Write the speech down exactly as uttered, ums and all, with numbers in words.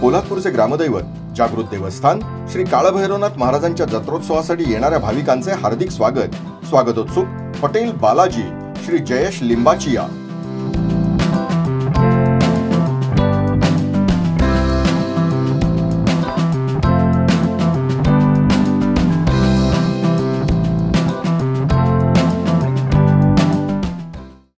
पोलादपूरचे ग्रामदैवत जागृत देवस्थान श्री काळभैरवनाथ महाराजांच्या जत्रोत्सवासाठी येणाऱ्या भाविकांचे हार्दिक स्वागत. स्वागतोत्सुक पटेल बालाजी श्री जयेश लिंबाचिया.